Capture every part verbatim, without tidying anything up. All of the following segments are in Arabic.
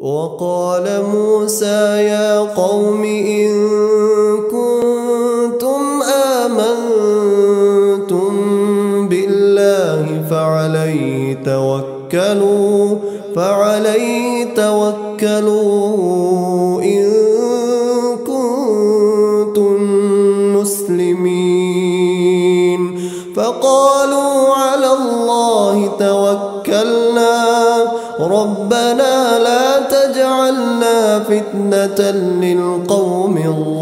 وقال موسى يا قوم إن كنتم آمنتم بالله فعليه توكلوا فعليه توكلوا إن كنتم مسلمين. فقالوا على الله توكلنا ربنا لا تجعلنا فتنة للقوم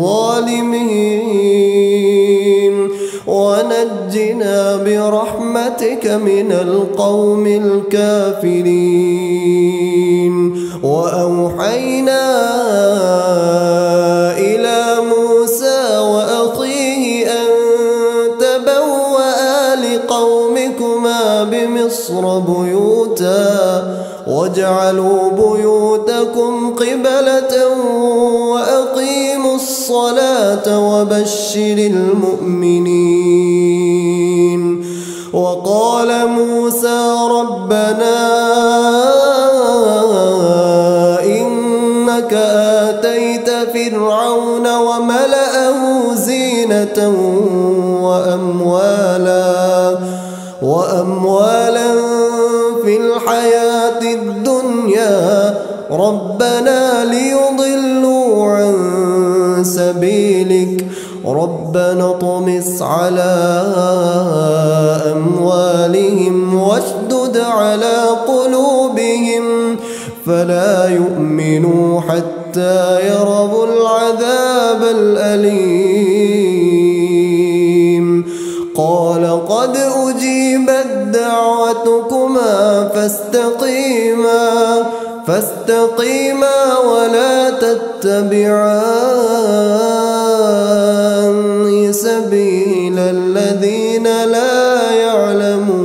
الظالمين ونجنا برحمتك من القوم الكافرين. وأوحينا إلى موسى وأخيه أن تبوأ لقومكما بمصر بيوتا واجعلوا بيوتكم قبلة وأقيموا الصلاة وبشر المؤمنين. وقال موسى ربنا إنك آتيت فرعون وملأه زينة وأموالا وأموالا في الحياة الدنيا ربنا ليضلوا عن سبيلك ربنا اطمس على أموالهم واشدد على قلوبهم فلا يؤمنوا حتى يروا العذاب الأليم. قال قد أجيبت دعوتكما فاستقيما فاستقيما ولا تتبعان سبيل الذين لا يعلمون.